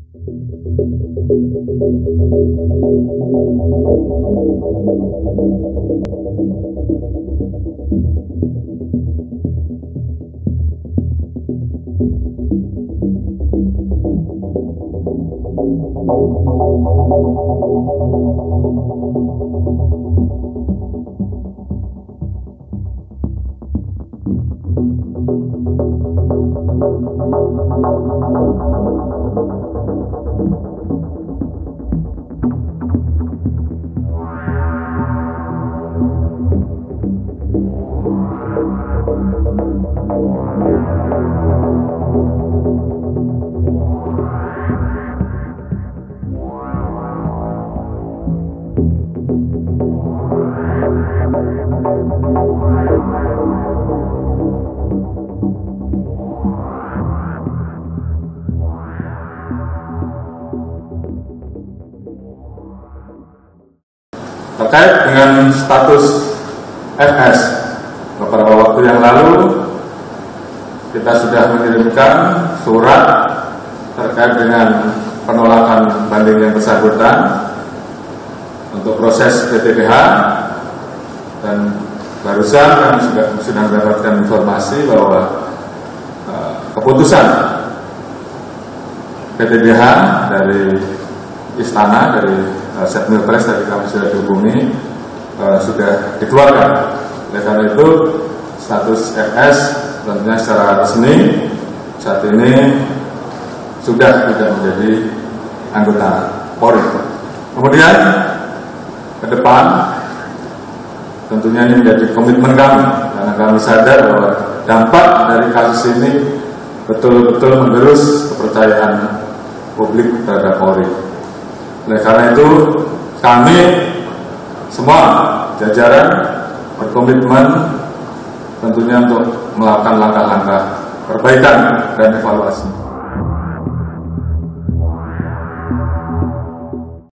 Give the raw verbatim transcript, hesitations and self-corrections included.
Terkait dengan status F S, beberapa waktu yang lalu kita sudah mengirimkan surat terkait dengan penolakan banding yang bersangkutan untuk proses P T B H, dan barusan kami sudah, sudah mendapatkan informasi bahwa uh, keputusan P T B H dari Istana, dari Setmilpres tadi kami sudah dihubungi, uh, sudah dikeluarkan. Oleh karena itu status F S tentunya secara resmi saat ini sudah tidak menjadi anggota Polri. Kemudian ke depan tentunya ini menjadi komitmen kami, karena kami sadar bahwa dampak dari kasus ini betul-betul mengerus kepercayaan publik terhadap Polri. Oleh karena itu kami semua jajaran berkomitmen tentunya untuk melakukan langkah-langkah perbaikan dan evaluasi.